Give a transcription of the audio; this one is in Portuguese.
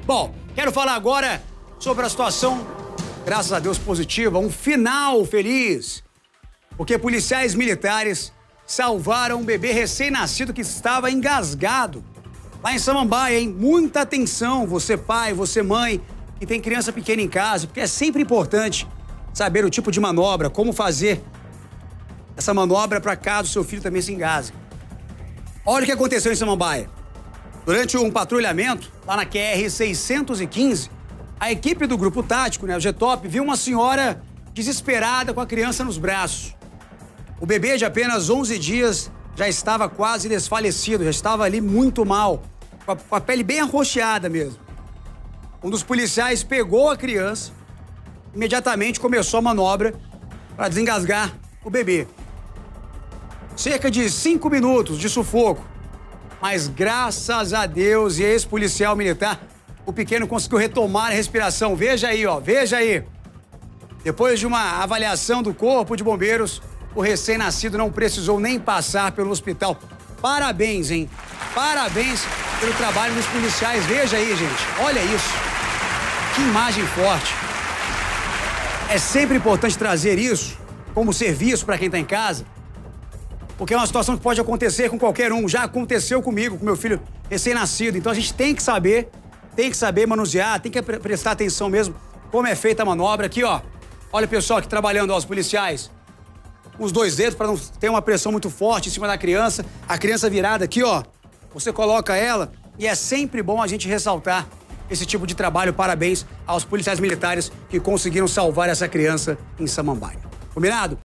Bom, quero falar agora sobre a situação, graças a Deus, positiva, um final feliz. Porque policiais militares salvaram um bebê recém-nascido que estava engasgado. Lá em Samambaia, hein? Muita atenção, você pai, você mãe, que tem criança pequena em casa, porque é sempre importante saber o tipo de manobra, como fazer essa manobra para caso seu filho também se engasgue. Olha o que aconteceu em Samambaia. Durante um patrulhamento, lá na QR-615, a equipe do grupo tático, o G-Top, viu uma senhora desesperada com a criança nos braços. O bebê de apenas 11 dias já estava quase desfalecido, já estava ali muito mal, com a pele bem arroxeada mesmo. Um dos policiais pegou a criança, imediatamente começou a manobra para desengasgar o bebê. Cerca de 5 minutos de sufoco, mas graças a Deus e esse policial militar, o pequeno conseguiu retomar a respiração. Veja aí, ó, veja aí. Depois de uma avaliação do Corpo de Bombeiros, o recém-nascido não precisou nem passar pelo hospital. Parabéns, hein? Parabéns pelo trabalho dos policiais. Veja aí, gente. Olha isso. Que imagem forte. É sempre importante trazer isso como serviço para quem está em casa, porque é uma situação que pode acontecer com qualquer um. Já aconteceu comigo, com meu filho recém-nascido. Então a gente tem que saber manusear, tem que prestar atenção mesmo como é feita a manobra. Aqui, ó. Olha o pessoal aqui trabalhando, ó, os policiais. Os 2 dedos para não ter uma pressão muito forte em cima da criança. A criança virada aqui, ó. Você coloca ela e é sempre bom a gente ressaltar esse tipo de trabalho. Parabéns aos policiais militares que conseguiram salvar essa criança em Samambaia. Combinado?